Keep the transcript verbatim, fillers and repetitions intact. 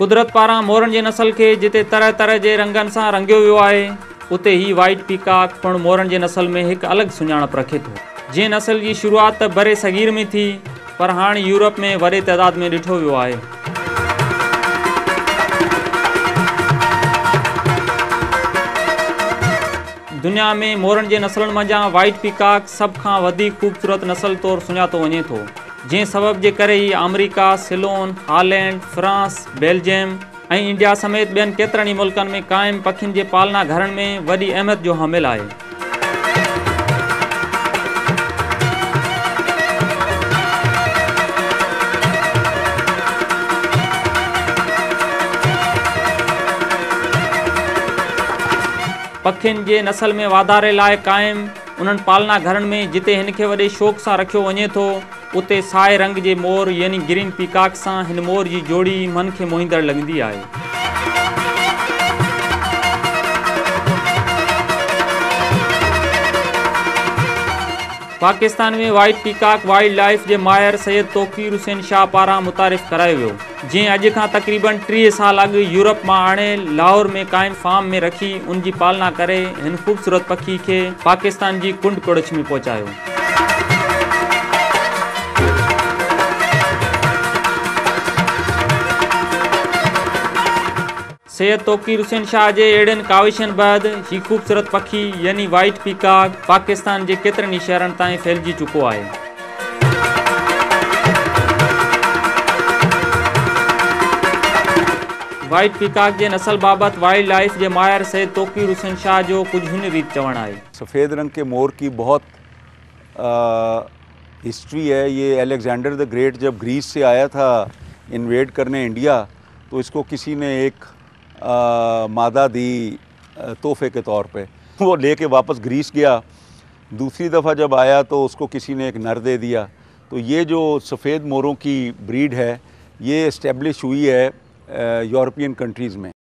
कुदरत पारां मोरनि जी नस्ल खे जिते तरह तरह जे रंगनि सां रंगियो वियो आहे, उते ही वाइट पीकॉक पिणु मोरनि जे नस्ल में हिकु अलॻि सुञाणप रखे थो। जंहिं नस्ल जी शुरूआति त बरे सगीर में थी, पर हाणे यूरोप में वॾे तइदाद में ॾिठो वियो आहे। दुनिया में मोरनि जे नस्लनि मंझां वाइट पीकॉक सभ खां वधीक ख़ूबसूरत नस्ल तौरु सुञातो वञे थो, जंहिं सबब जे करे ही America, Ceylon, Holland, France, Belgium ऐं इंडिया समेत ॿियनि केतिरनि ई मुल्कनि में क़ाइम पखियुनि जे पालना घरनि में वॾी अहमियत जो हामिल आहे। पखियुनि जे नस्ल में वाधारे लाइ क़ाइम उन्हनि पालना घरनि में जिते हिन खे वॾे शौक़ सां रखियो वञे थो, उते साए रंग जे मोर यानी ग्रीन पीकॉक सां हिन मोर जी जोड़ी मन खे मोहींदड़ लॻंदी आहे। पाकिस्तान में वाइट पीकॉक वाइल्ड लाइफ जे माहिर सैयद तौक़ीर हुसैन शाह पारां मुतारिफ़ करायो वियो, जंहिं अॼु खां तक़रीबन टीह साल अॻु यूरोप मां आणे लाहौर में क़ाइम फार्म में रखी उन जी पालना करे हिन ख़ूबसूरत पखी खे पाकिस्तान जी कुंड कुड़च में पहुचायो। सैयद तौक़ीर हुसैन शाह जे अहिड़नि काविशनि बैदि ही ख़ूबसूरत पखी यानी वाइट पीकॉक पाकिस्तान जे केतिरनि ई शहरनि ताईं फैलिजी चुको आहे। वाइट पीकॉक जे नस्ल बाबति वाइल्ड लाइफ जे माहिर सैयद तौक़ीर हुसैन शाह जो कुछ हिन रीत चवण आहे। सफ़ेद रंग के मोर की बहुत हिस्ट्री है। ये अलेक्जेंडर द ग्रेट जब ग्रीस से आया था इन्वेड करने इंडिया, तो इसको किसी ने एक आ, मादा दी तोहफे के तौर पे, वो लेके वापस ग्रीस गया। दूसरी दफ़ा जब आया तो उसको किसी ने एक नर दे दिया। तो ये जो सफ़ेद मोरों की ब्रीड है, ये इस्टेब्लिश हुई है यूरोपियन कंट्रीज़ में।